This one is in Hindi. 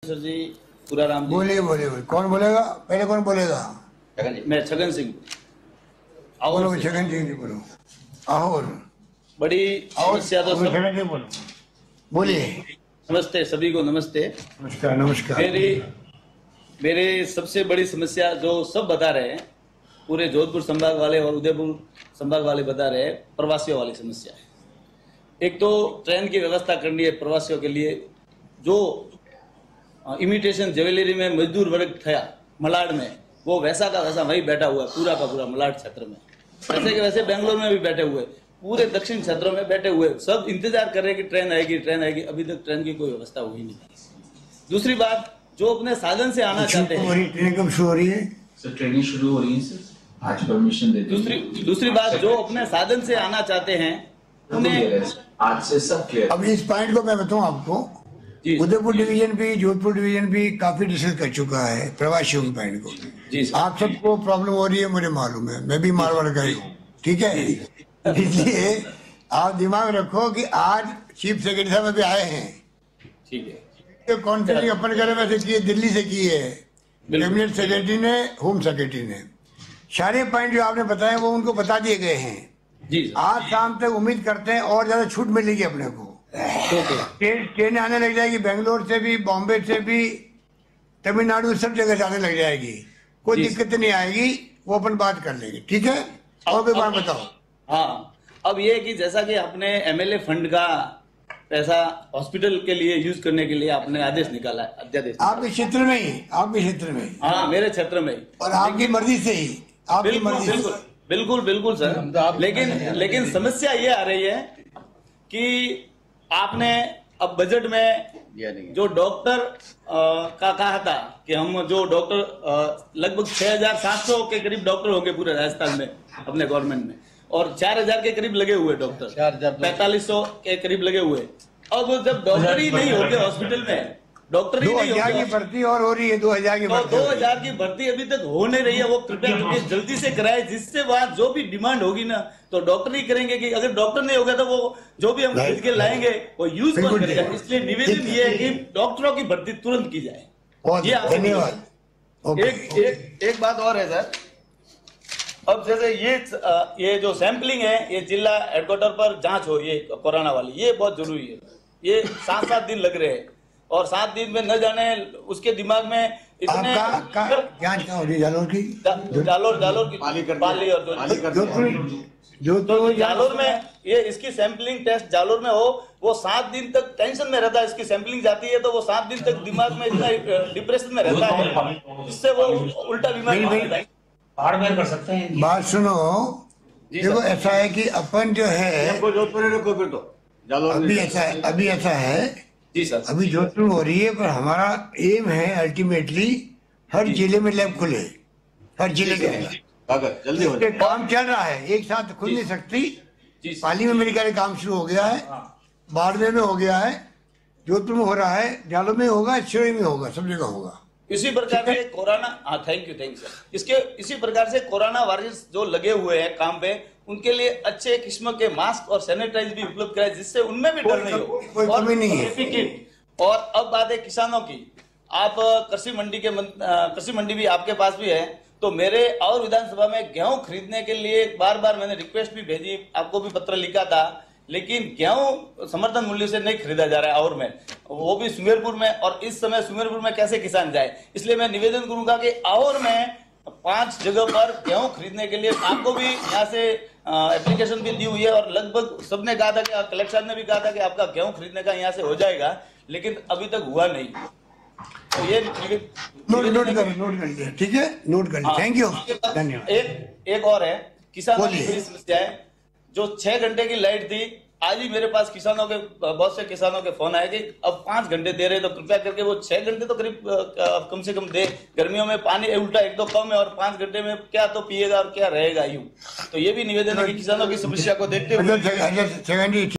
सर जी, पूरा राम जी। बोलिए बोलिए बोलिए। कौन बोलेगा पहले? कौन बोलेगा? छगन जी। मैं छगन सिंह। बोलो छगन सिंह जी बोलो। और बड़ी समस्या तो सब। छगन जी बोलो, बोलिए। नमस्ते सभी को, नमस्ते। नमस्कार नमस्कार। मेरे सबसे बड़ी समस्या जो सब बता रहे हैं, पूरे जोधपुर संभाग वाले और उदयपुर संभाग वाले बता रहे हैं, प्रवासियों वाली समस्या है। एक तो ट्रेन की व्यवस्था करनी है प्रवासियों के लिए। जो इमिटेशन ज्वेलरी में मजदूर वर्ग था मलाड में, वो वैसा का वैसा वही बैठा हुआ है, पूरा का पूरा मलाड क्षेत्र में। वैसे के वैसे बेंगलोर में भी बैठे हुए, पूरे दक्षिण क्षेत्रों में बैठे हुए, सब इंतजार कर रहे हैं कि ट्रेन आएगी ट्रेन आएगी। अभी तक ट्रेन की कोई व्यवस्था हुई नहीं। दूसरी बात, जो अपने साधन से आना चाहते हैं, ट्रेन कब शुरू हो रही है? सर ट्रेनिंग शुरू हो रही है सर, आज परमिशन दे दी। दूसरी बात, जो अपने साधन से आना चाहते हैं उन्हें आज से सब क्लियर। अब इस पॉइंट को मैं बताऊं आपको, उदयपुर डिवीजन भी जोधपुर डिवीजन भी काफी डिस्कस कर चुका है प्रवासियों के पॉइंट को। जी सर। आप सबको प्रॉब्लम हो रही है, मुझे मालूम है, मैं भी मारवाड़ का ही हूँ, ठीक है। इसलिए आप दिमाग रखो कि आज चीफ सेक्रेटरी साहब अभी आए हैं, ठीक है। कॉन्फ्रेंस अपन करे वैसे किए, दिल्ली से की है, कैबिनेट सेक्रेटरी ने, होम सेक्रेटरी ने। सारे पॉइंट जो आपने बताए वो उनको बता दिए गए हैं जी। आज शाम तक उम्मीद करते हैं और ज्यादा छूट मिलेगी अपने को। ट्रेन आने लग जाएगी, बेंगलोर से भी, बॉम्बे से भी, तमिलनाडु, सब जगह से आने लग जाएगी। कोई दिक्कत नहीं आएगी, वो अपन बात कर लेंगे, ठीक है। और भी बात बताओ। हाँ, अब ये कि जैसा कि आपने एमएलए फंड का पैसा हॉस्पिटल के लिए यूज करने के लिए आपने आदेश निकाला है, अध्यादेश। आपके क्षेत्र में ही, आपके क्षेत्र में ही। हाँ, मेरे क्षेत्र में ही, और आपकी मर्जी से ही, आपकी मर्जी से। बिल्कुल बिल्कुल सर। लेकिन समस्या ये आ रही है कि आपने अब बजट में जो डॉक्टर का कहा था कि हम जो डॉक्टर लगभग 6,700 के करीब डॉक्टर होंगे पूरे राजस्थान में अपने गवर्नमेंट में, और 4,000 के करीब लगे हुए डॉक्टर, 4500 के करीब लगे हुए। अब जब डॉक्टर ही नहीं होते हॉस्पिटल में, डॉक्टर ही नहीं होते, 2,000 की भर्ती और हो रही है, 2,000 की भर्ती, 2,000 की भर्ती अभी तक हो नहीं रही है। वो कृपया करके जल्दी से कराए, जिससे वहां जो भी डिमांड होगी ना, तो डॉक्टर ही करेंगे। कि अगर डॉक्टर नहीं होगा तो वो जो भी हम खरीद के लाएंगे वो यूज कौन करेगा। इसलिए निवेदन ये है कि डॉक्टरों की भर्ती तुरंत की जाए। धन्यवाद। एक बात और है सर, अब जैसे ये जो सैंपलिंग है, ये जिला हेडक्वार्टर पर जांच हो, ये कोरोना वाली, ये बहुत जरूरी है। ये 7-7 दिन लग रहे हैं, और 7 दिन में न जाने उसके दिमाग में इतने जांच कहाँ हो रही है? जालोर की, जालोर की पाली और जो जालोर में ये इसकी सैंपलिंग टेस्ट जालोर में हो, वो 7 दिन तक टेंशन में रहता है। इसकी सैंपलिंग जाती है तो वो 7 दिन तक दिमाग में इतना डिप्रेशन में रहता है, जिससे वो उल्टा बीमारी बाड़मेर कर सकते हैं। बात सुनो, देखो ऐसा है कि अपन जो है अभी ऐसा है जी सर, अभी जोधपुर हो रही है, पर हमारा एम है अल्टीमेटली हर जिले में लैब खुले, हर जिले के अंदर जल्दी हो जाए। काम चल रहा है, एक साथ खुल नहीं सकती। पाली में मेरे ख्याल काम शुरू हो गया है, बाड़मेर में हो गया है, जोधपुर में हो रहा है, जालोर में होगा, सिरोही में होगा, सब जगह होगा। इसी प्रकार से कोरोना, थैंक यू सर। इसी प्रकार से कोरोना वायरस जो लगे हुए हैं काम पे, उनके लिए अच्छे किस्म के मास्क और सैनिटाइज भी उपलब्ध कराए, जिससे उनमें भी डर नहीं हो, कोई कमी नहीं है। और अब बात है किसानों की। आप कृषि मंडी भी आपके पास भी है, तो मेरे और विधानसभा में गेहूं खरीदने के लिए बार बार मैंने रिक्वेस्ट भी भेजी, आपको भी पत्र लिखा था, लेकिन गेहूं समर्थन मूल्य से नहीं खरीदा जा रहा है। और में वो भी सुमेरपुर में, और इस समय सुमेरपुर में कैसे किसान जाए। इसलिए मैं निवेदन करूंगा कि और में 5 जगह पर गेहूं खरीदने के लिए, आपको भी यहाँ से एप्लीकेशन भी दी हुई है, और लगभग सबने कहा था कि कलेक्टर ने भी कहा था कि आपका गेहूं खरीदने का यहाँ से हो जाएगा, लेकिन अभी तक हुआ नहीं। तो ये नोट कर, ठीक है, नोट कर। थैंक यू, धन्यवाद। एक और है, किसानों की बड़ी समस्या है। जो 6 घंटे की लाइट थी, आज ही मेरे पास किसानों के, बहुत से किसानों के फोन आए कि अब 5 घंटे दे रहे, तो कृपया करके वो 6 घंटे तो करीब कम से कम दे। गर्मियों में पानी उल्टा एक तो कम है, और 5 घंटे में क्या तो पिएगा और क्या रहेगा यूं। तो ये भी निवेदन है कि किसानों की समस्या को देखते हुए